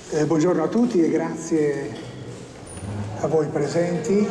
Buongiorno a tutti e grazie a voi presenti,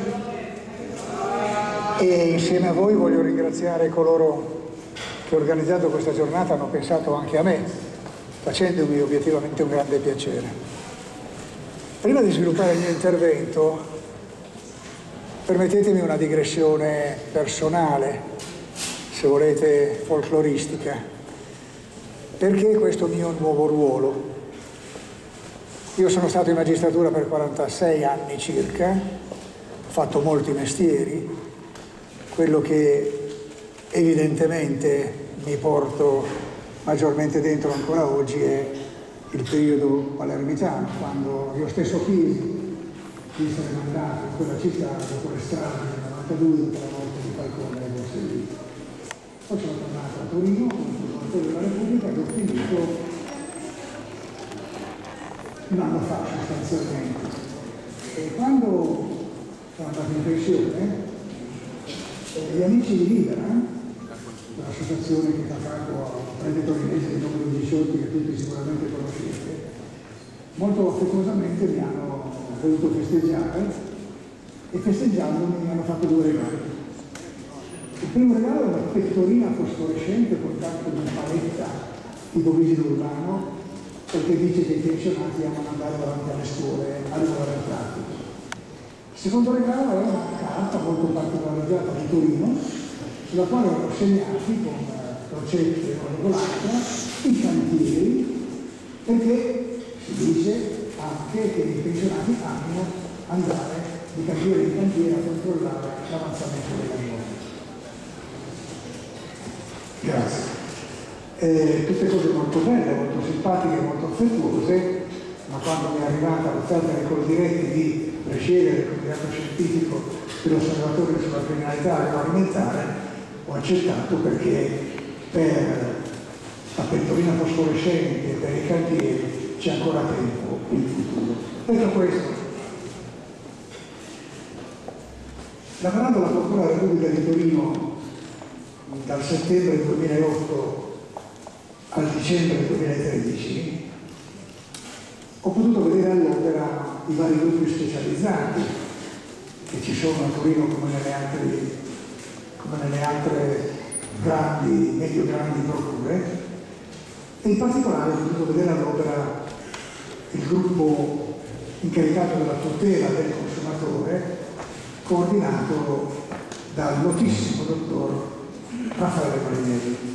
e insieme a voi voglio ringraziare coloro che organizzando questa giornata hanno pensato anche a me, facendomi obiettivamente un grande piacere. Prima di sviluppare il mio intervento, permettetemi una digressione personale, se volete folcloristica. Perché questo mio nuovo ruolo? Io sono stato in magistratura per 46 anni circa, ho fatto molti mestieri. Quello che evidentemente mi porto maggiormente dentro ancora oggi è il periodo palermitano, quando io stesso Pisi se n'è mandato in quella città dopo le strade del 92 per la morte di Falcone e Borsellino. Poi sono tornato a Torino come procuratore della Repubblica e ho finito un anno fa sostanzialmente. E quando sono andato in pensione, gli amici di Libera, l'associazione che fa capo a preti torinesi di nome di Sciolti, che tutti sicuramente conoscete, molto affettuosamente mi hanno voluto festeggiare, e festeggiandomi mi hanno fatto due regali. Il primo regalo è una pettorina fosforescente con tanto di una paletta tipo Vigile Urbano, perché dice che i pensionati amano andare davanti alle scuole a lavorare in pratico. Il secondo regalo è una carta molto particolarizzata di Torino, sulla quale ho segnati con crocette o regolata i cantieri, perché si dice anche che i pensionati amano andare di cantiere in cantiere a controllare l'avanzamento dei lavori. Grazie. Tutte cose molto belle, molto simpatiche, molto affettuose, ma quando mi è arrivata l'offerta dei coldiretti di presiedere il comitato scientifico dell'Osservatorio sulla criminalità agroalimentare, ho accettato, perché per la pettorina fosforescente e per i cantieri c'è ancora tempo in futuro. Detto questo, lavorando alla Procura della Repubblica di Torino dal settembre 2008 al dicembre 2013, ho potuto vedere all'opera i vari gruppi specializzati che ci sono a Torino come nelle altre grandi, medio-grandi procure, e in particolare ho potuto vedere all'opera il gruppo incaricato della tutela del consumatore, coordinato dal notissimo dottor Raffaele Marinelli.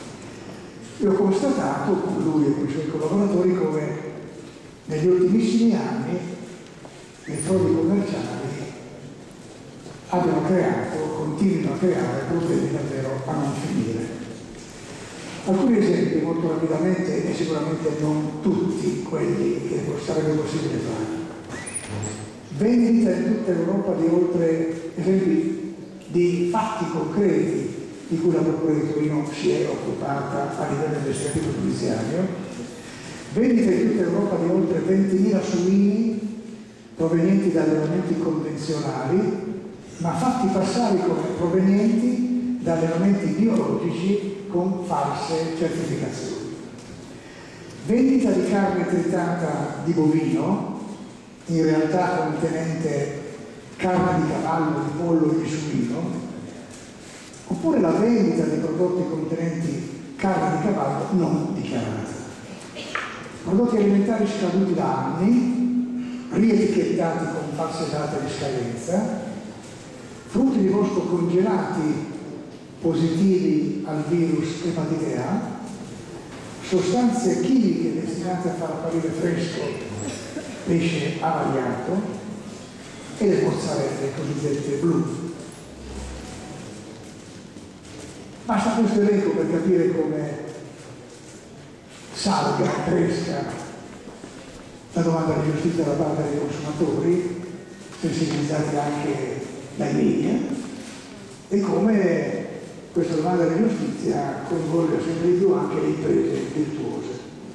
Io ho constatato con lui e con i suoi collaboratori come negli ultimissimi anni le frodi commerciali abbiano creato, continuino a creare problemi davvero a non finire. Alcuni esempi molto rapidamente, e sicuramente non tutti quelli che sarebbe possibile fare. Vendita in tutta Europa di oltre esempi di fatti concreti di cui la Procura di Torino si è occupata a livello investigativo giudiziario, vendita in tutta Europa di oltre 20.000 suini provenienti da allevamenti convenzionali, ma fatti passare come provenienti da allevamenti biologici con false certificazioni. Vendita di carne tritata di bovino, in realtà contenente carne di cavallo, di pollo e di suino, oppure la vendita di prodotti contenenti carne di cavallo non dichiarata. Prodotti alimentari scaduti da anni, rietichettati con false date di scadenza, frutti di bosco congelati positivi al virus epatite A, sostanze chimiche destinate a far apparire fresco pesce avariato e le mozzarelle cosiddette blu. Basta questo elenco per capire come salga, cresca la domanda di giustizia da parte dei consumatori, sensibilizzati anche dai media, e come questa domanda di giustizia coinvolge sempre di più anche le imprese virtuose.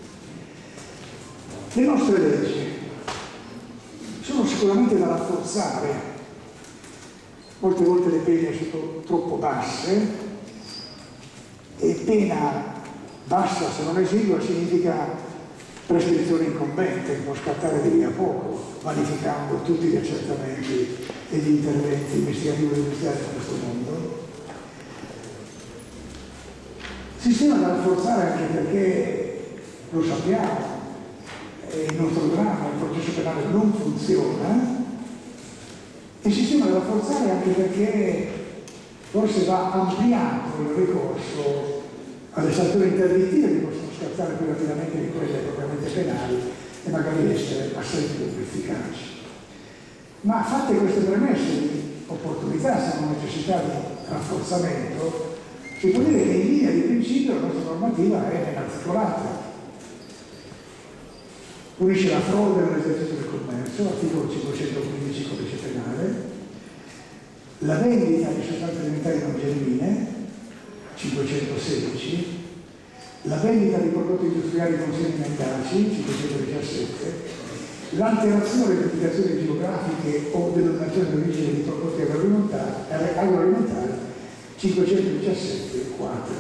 Le nostre leggi sono sicuramente da rafforzare. Molte volte le pene sono troppo basse, e pena bassa se non esigua significa prescrizione incombente, può scattare di lì a poco, vanificando tutti gli accertamenti e gli interventi investigativi giudiziari in questo mondo. Sistema da rafforzare anche perché, lo sappiamo, il nostro dramma, il processo penale non funziona, e sistema da rafforzare anche perché forse va ampliato il ricorso alle sanzioni interdittive che possono scattare più rapidamente di quelle propriamente penali e magari essere assai più efficaci. Ma fatte queste premesse di opportunità, se non necessità di rafforzamento, si può dire che in linea di principio la nostra normativa è ben articolata. Punisce la frode nell'esercizio del commercio, articolo 515 codice penale, la vendita di sostanze alimentari non genuine, 516, la vendita di prodotti industriali con semi mendaci, 517, l'alterazione delle indicazioni geografiche o denominazione di origine di prodotti agroalimentari, 517, 4.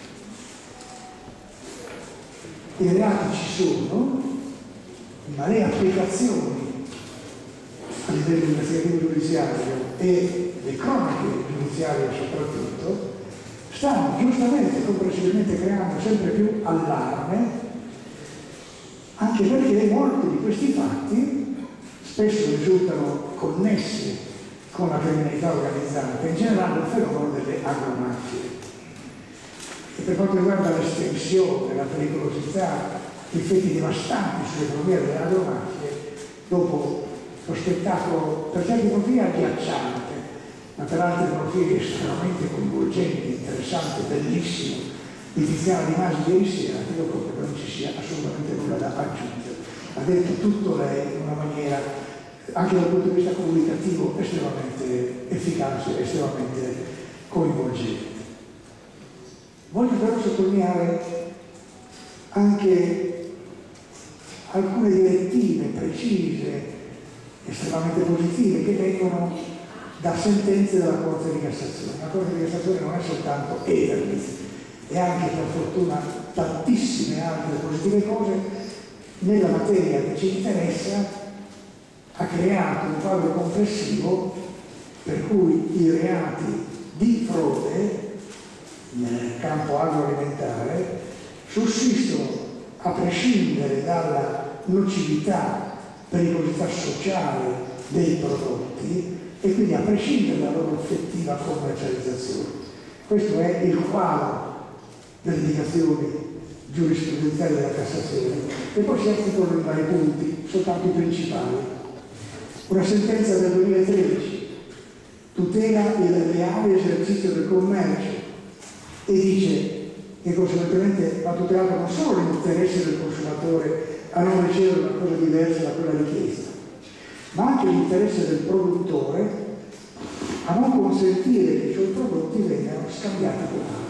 I reati ci sono, ma le applicazioni a livello investigativo giudiziario e le cronache giudiziarie soprattutto stanno giustamente e comprensibilmente creando sempre più allarme, anche perché molti di questi fatti spesso risultano connessi con la criminalità organizzata, in generale il fenomeno delle agromafie. E per quanto riguarda l'estensione, la pericolosità, gli effetti devastanti sull'economia delle agromafie, dopo lo spettacolo per certi profili agghiacciante, ma per altri profili estremamente coinvolgenti, interessante, bellissimo, di Tiziano Di Masi ieri sera, credo proprio che non ci sia assolutamente nulla da aggiungere. Ha detto tutto lei in una maniera, anche dal punto di vista comunicativo, estremamente efficace, estremamente coinvolgente. Voglio però sottolineare anche alcune direttive precise, estremamente positive, che vengono da sentenze della Corte di Cassazione. La Corte di Cassazione non è soltanto Edermitz, e anche per fortuna tantissime altre positive cose nella materia che ci interessa ha creato un quadro complessivo per cui i reati di frode nel campo agroalimentare sussistono a prescindere dalla nocività, pericolosità sociale dei prodotti e quindi a prescindere dalla loro effettiva commercializzazione. Questo è il quadro delle indicazioni giurisprudenziali della Cassazione, e poi si articolano in vari punti, soltanto i principali. Una sentenza del 2013 tutela il leale esercizio del commercio e dice che conseguentemente va tutelato non solo l'interesse del consumatore a non ricevere una cosa diversa da quella richiesta, ma anche l'interesse del produttore a non consentire che i suoi prodotti vengano scambiati con altri.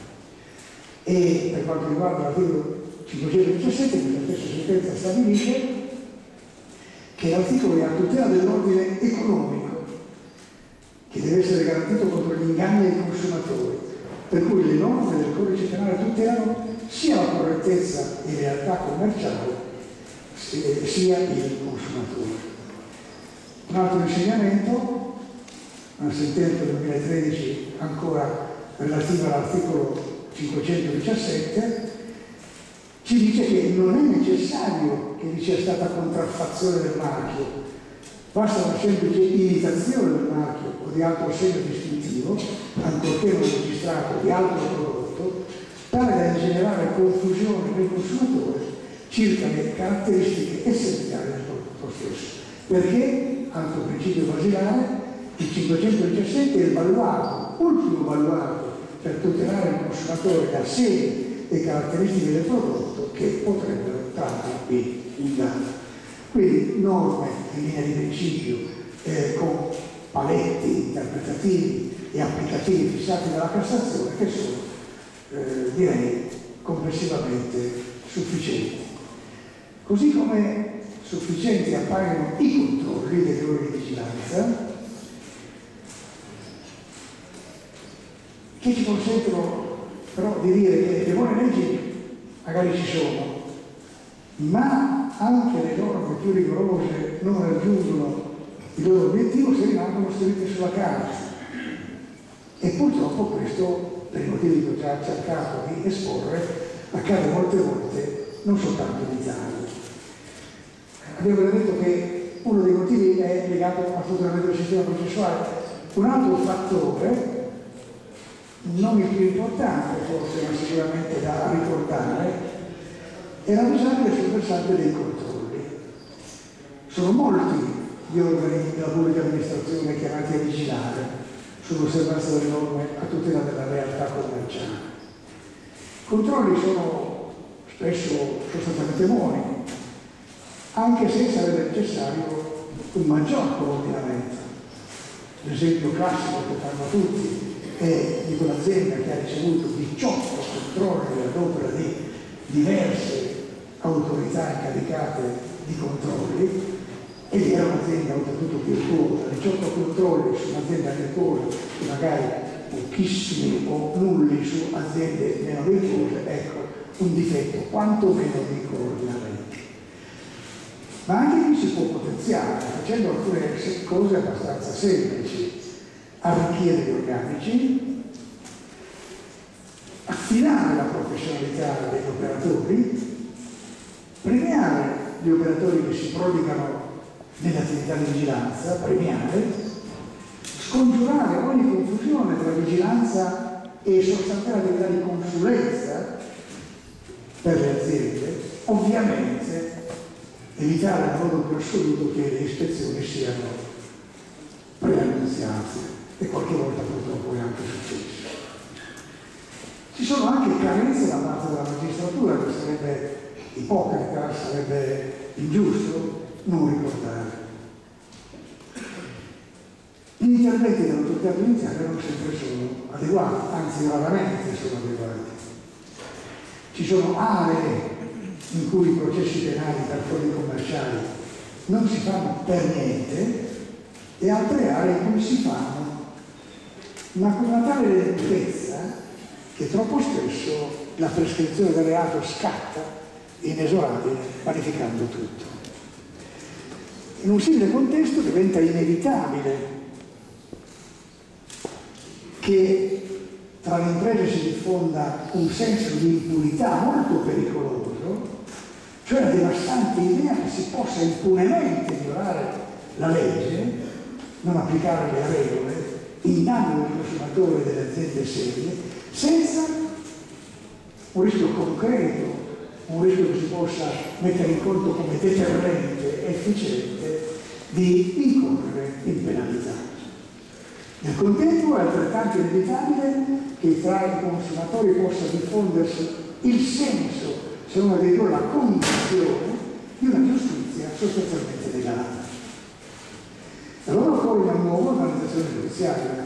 E per quanto riguarda l'articolo 517, questa stessa sentenza stabilisce che l'articolo è a tutela dell'ordine economico, che deve essere garantito contro gli inganni ai consumatori, per cui le norme del codice penale tutelano sia la correttezza e lealtà commerciale sia il consumatore. Un altro insegnamento, una sentenza del 2013 ancora relativa all'articolo 517, ci dice che non è necessario che vi sia stata contraffazione del marchio, basta una semplice imitazione del marchio o di altro segno distintivo, ancorché non registrato, di altro prodotto, tale da ingenerare confusione nel consumatore circa le caratteristiche essenziali del prodotto stesso. Perché, altro principio basilare, il 517 è il baluardo, ultimo baluardo per tutelare il consumatore da segni e caratteristiche del prodotto che potrebbero trarre in inganno. Quindi norme in linea di principio con paletti interpretativi e applicativi fissati dalla Cassazione che sono, direi, complessivamente sufficienti. Così come sufficienti appaiono i controlli delle ore di vigilanza, che ci consentono però di dire che le buone leggi magari ci sono, ma anche le norme più rigorose non raggiungono il loro obiettivo se rimangono scritte sulla carta. E purtroppo questo, per i motivi che ho già cercato di esporre, accade molte volte, non soltanto in Italia. Abbiamo detto che uno dei motivi è legato al funzionamento del sistema processuale. Un altro fattore, non il più importante forse, ma sicuramente da ricordare, è ravvisabile sul versante dei controlli. Sono molti gli organi della pubblica amministrazione chiamati a vigilare sull'osservanza delle norme a tutela della realtà commerciale. I controlli sono spesso sostanzialmente buoni, anche se sarebbe necessario un maggior coordinamento. L'esempio classico che fanno tutti è di quell'azienda che ha ricevuto 18 controlli ad opera di diverse autorità incaricate di controlli, ed era un'azienda oltretutto virtuosa. 18 controlli su un'azienda virtuosa e magari pochissimi o nulli su aziende meno virtuose, ecco un difetto quantomeno di coordinamento. Ma anche qui si può potenziare facendo alcune cose abbastanza semplici: arricchire gli organici, affinare la professionalità degli operatori, premiare gli operatori che si prodigano nell'attività di vigilanza, premiare, scongiurare ogni confusione tra vigilanza e sostanziale attività di consulenza per le aziende, ovviamente evitare in modo più assoluto che le ispezioni siano preannunziate, e qualche volta purtroppo è anche successo. Ci sono anche carenze da parte della magistratura, che sarebbe ipocrita, sarebbe ingiusto non ricordare. Gli interventi dell'autorità giudiziaria non sempre sono adeguati, anzi raramente sono adeguati. Ci sono aree in cui i processi penali per frodi commerciali non si fanno per niente e altre aree in cui si fanno, ma con una tale lentezza che troppo spesso la prescrizione del reato scatta inesorabile, vanificando tutto. In un simile contesto diventa inevitabile che tra le imprese si diffonda un senso di impunità molto pericoloso, cioè la devastante idea che si possa impunemente violare la legge, non applicare le regole in danno del consumatore e delle aziende serie, senza un rischio concreto, un rischio che si possa mettere in conto come deterrente efficiente di incorrere in penalità. Nel contempo è altrettanto inevitabile che tra i consumatori possa diffondersi il senso, se non addirittura la convinzione, di una giustizia sostanzialmente legata. Allora occorre una nuova organizzazione giudiziaria,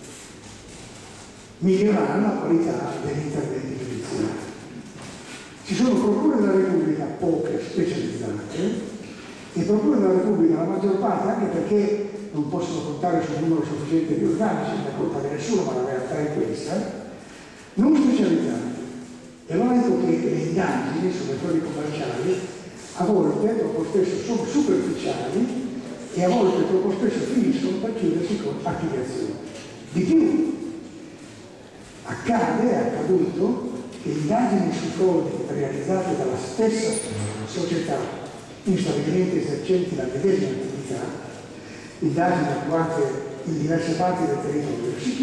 migliorare la qualità degli interventi giudiziari. Ci sono procure della Repubblica, poche specializzate, e procure della Repubblica, la maggior parte, anche perché non possono contare sul numero sufficiente di organici, non è colpa di nessuno, ma la realtà è questa, non specializzate. E allora ecco che le indagini sulle frodi commerciali a volte, troppo spesso, sono superficiali e a volte, troppo spesso, finiscono per chiudersi con archiviazioni. Di più, accade, è accaduto, che indagini su frodi realizzate dalla stessa società in stabilimenti esercenti la medesima attività, indagini attuate in diverse parti del territorio, si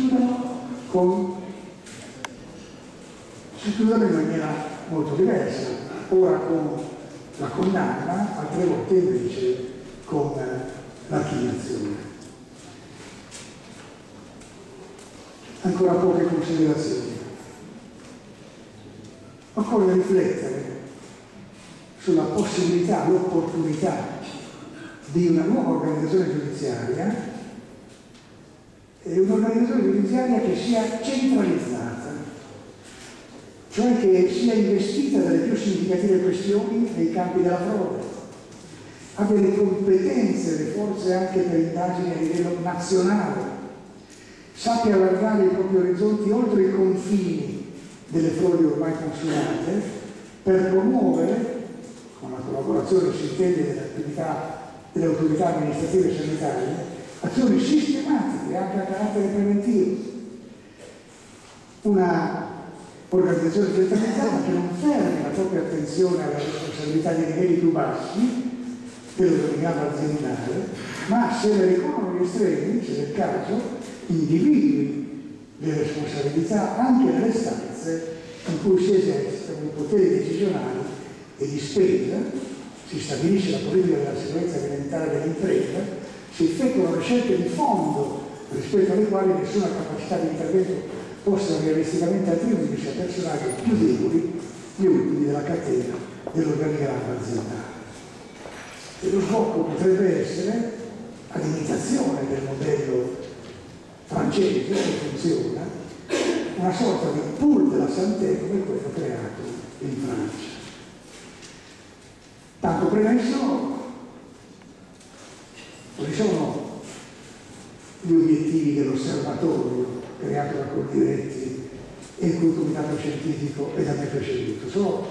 chiudono in maniera molto diversa, ora con la condanna, altre volte invece con l'archiviazione. Ancora poche considerazioni. Occorre riflettere sulla possibilità, l'opportunità di una nuova organizzazione giudiziaria, e un'organizzazione giudiziaria che sia centralizzata, cioè che sia investita delle più significative questioni nei campi della frode, abbia le competenze, le forze anche per indagini a livello nazionale, sappia allargare i propri orizzonti oltre i confini delle frodi ormai consumate per promuovere con la collaborazione, si intende, delle autorità amministrative e sanitarie, azioni sistematiche anche a carattere preventivo. Una organizzazione centralizzata che non fermi la propria attenzione alla responsabilità dei livelli più bassi dell'organigramme aziendale, ma se ne ricorrono gli estremi, se del caso, individui le responsabilità anche nelle stanze in cui si esercitano i poteri decisionali e di spesa, si stabilisce la politica della sicurezza alimentare dell'impresa, si effettuano le scelte di fondo rispetto alle quali nessuna capacità di intervento possa realisticamente attribuirsi a personaggi più deboli, gli ultimi della catena dell'organigramma aziendale. E lo sbocco potrebbe essere, ad imitazione del modello francese che funziona, una sorta di pool della santé come quello creato in Francia. Tanto premesso, quali sono gli obiettivi dell'osservatorio creato da Coldiretti e il cui comitato scientifico è da me preceduto? Sono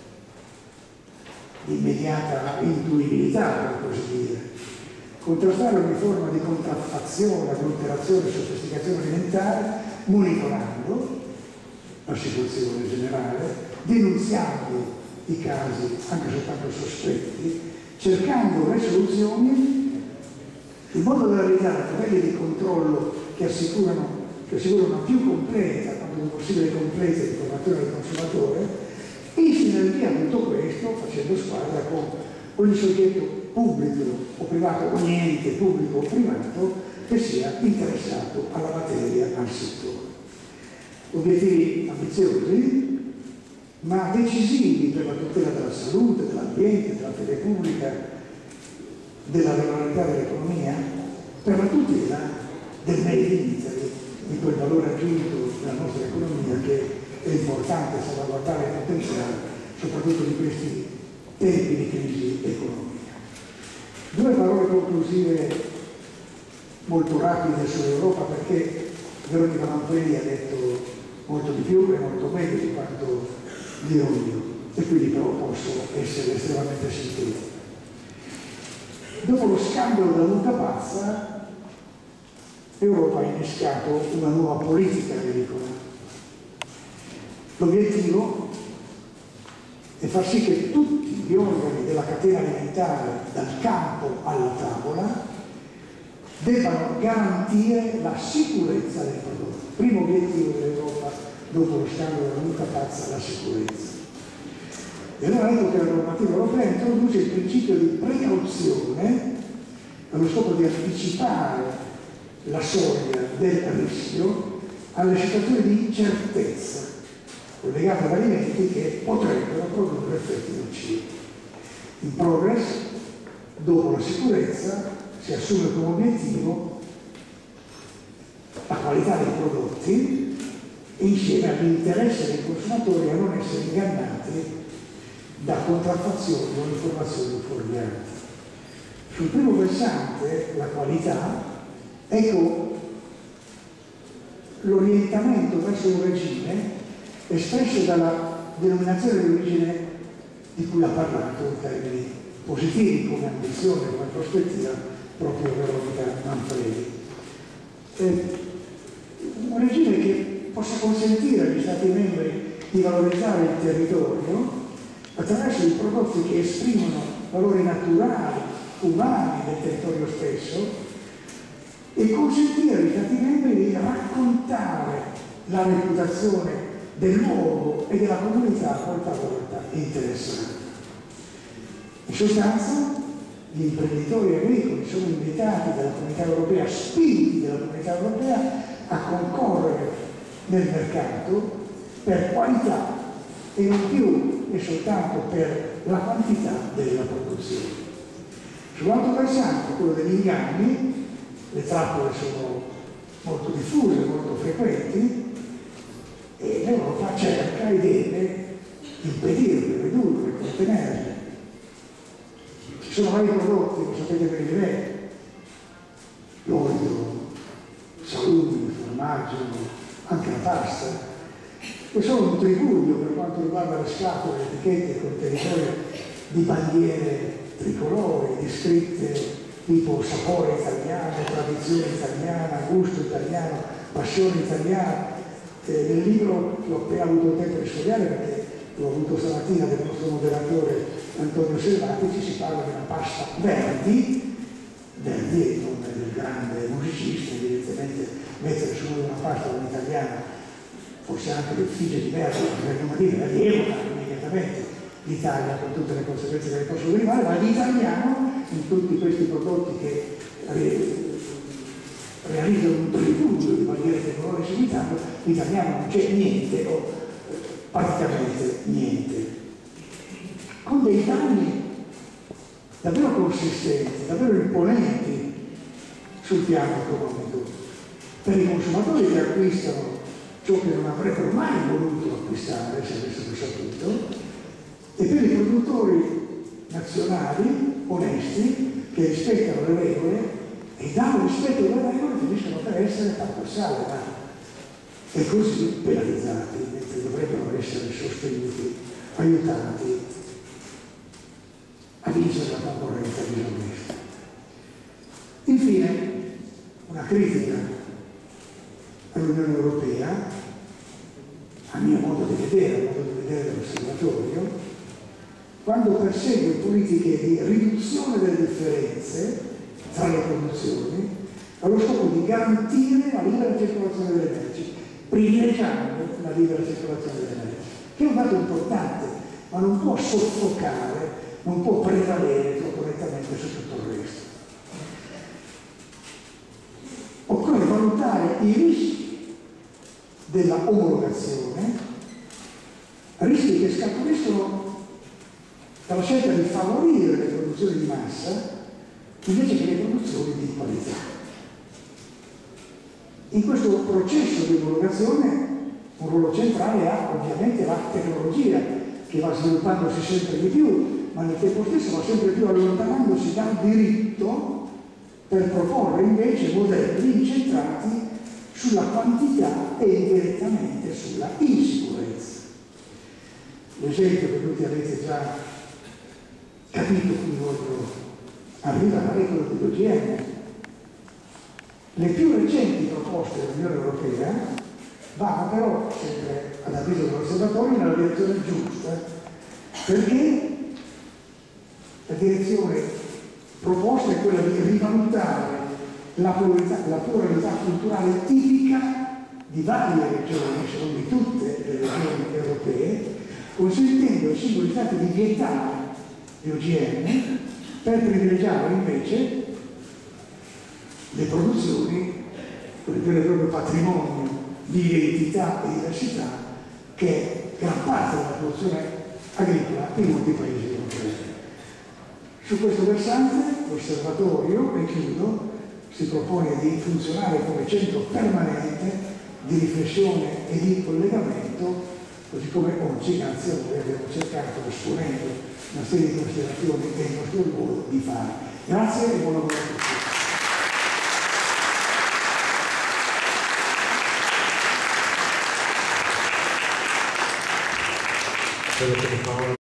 di immediata intuibilità, per così dire. Contrastare ogni forma di contraffazione, adulterazione e sofisticazione alimentare, monitorando la situazione generale, denunziando i casi, anche soltanto sospetti, cercando le soluzioni in modo da realizzare modelli di controllo che assicurano una più completa, quanto più possibile completa informazione del consumatore, e sinergia tutto questo facendo squadra con ogni soggetto pubblico o privato, ogni ente pubblico o privato che sia interessato alla materia, al settore. Obiettivi ambiziosi, ma decisivi per la tutela della salute, dell'ambiente, della fede pubblica, della regolarità dell'economia, per la tutela del made in Italy, di quel valore aggiunto della nostra economia che è importante salvaguardare e potenziare, soprattutto in questi tempi di crisi economica. Due parole conclusive molto rapide sull'Europa, perché Veronica Manfredi ha detto molto di più e molto meglio di quanto dirò io, e quindi però posso essere estremamente sintetico. Dopo lo scandalo della mucca pazza, l'Europa ha innescato una nuova politica agricola. L'obiettivo è far sì che tutti gli organi della catena alimentare, dal campo alla tavola, debbano garantire la sicurezza del prodotto. Primo obiettivo dell'Europa dopo lo scandalo della mucca pazza, la sicurezza. E allora ecco che la normativa europea introduce il principio di precauzione allo scopo di anticipare la soglia del rischio alle situazioni di incertezza collegate ad alimenti che potrebbero produrre effetti nocivi. In progress, dopo la sicurezza, si assume come obiettivo la qualità dei prodotti insieme all'interesse dei consumatori a non essere ingannati da contraffazioni o informazioni fuorvianti. Sul primo versante, la qualità, ecco l'orientamento verso un regime espresso dalla denominazione di origine di cui ha parlato in termini positivi come ambizione, come prospettiva, proprio Veronica Manfredi. Un regime che possa consentire agli Stati membri di valorizzare il territorio attraverso i prodotti che esprimono valori naturali, umani del territorio stesso, e consentire agli Stati membri di raccontare la reputazione del luogo e della comunità volta a volta interessata. In sostanza, gli imprenditori agricoli sono invitati dalla Comunità Europea, spinti dalla Comunità Europea, a concorrere nel mercato per qualità e non più e soltanto per la quantità della produzione. Sull'altro versante, quello degli inganni, le trappole sono molto diffuse, molto frequenti, e l'Europa cerca e deve impedirle, ridurle, contenerle. Ci sono vari prodotti, lo sapete bene, l'olio, salumi, il formaggio, anche la pasta, che sono un tripudio per quanto riguarda le scatole, le etichette, i contenitori di bandiere tricolori, di scritte tipo sapore italiano, tradizione italiana, gusto italiano, passione italiana. Nel libro che ho appena avuto tempo di studiare, perché l'ho avuto stamattina del nostro moderatore Antonio Selvatici, si parla di una pasta Verdi è il nome del grande musicista, evidentemente mettere su una pasta un'italiana, forse anche le figlie di Verdi, per non dire, la evoca immediatamente l'Italia con tutte le conseguenze che ne possono derivare, ma l'italiano in tutti questi prodotti che realizzano un tributo di bandiere tricolori seguitando, l'italiano non c'è niente o praticamente niente, con dei danni davvero consistenti, davvero imponenti sul piano economico per i consumatori che acquistano ciò che non avrebbero mai voluto acquistare se avessero saputo, e per i produttori nazionali onesti che rispettano le regole e dal rispetto delle regole finiscono per essere paradossali e così penalizzati, mentre dovrebbero essere sostenuti, aiutati a vincere la concorrenza disonesta. Infine, una critica all'Unione Europea, a mio modo di vedere, al modo di vedere dell'osservatorio, quando persegue politiche di riduzione delle differenze tra le produzioni, allo scopo di garantire la libera circolazione delle merci, privilegiando la libera circolazione delle merci, che è un dato importante, ma non può soffocare, non può prevalere troppo nettamente su tutto il resto. Occorre valutare i rischi della omologazione, rischi che scaturiscono dalla scelta di favorire le produzioni di massa invece che le produzioni di qualità. In questo processo di omologazione un ruolo centrale ha ovviamente la tecnologia, che va sviluppandosi sempre di più, ma nel tempo stesso va sempre più allontanandosi dal diritto per proporre invece modelli incentrati sulla quantità e indirettamente sulla insicurezza. L'esempio che tutti avete già capito cui voglio arrivare è quello dell'OGM. Le più recenti proposte dell'Unione Europea vanno però, sempre ad avviso dell'osservatorio, nella direzione giusta, perché la direzione proposta è quella di rivalutare la pluralità culturale tipica di varie regioni, se non di tutte le regioni europee, consentendo ai singoli stati di vietare gli OGM per privilegiare invece le produzioni, quel vero e proprio patrimonio di identità e diversità che è gran parte della produzione agricola in molti paesi europei. Su questo versante l'osservatorio, e chiudo, si propone di funzionare come centro permanente di riflessione e di collegamento, così come oggi, grazie a voi, abbiamo cercato, esponendo una serie di considerazioni che è il nostro ruolo di fare. Grazie e buon lavoro a tutti.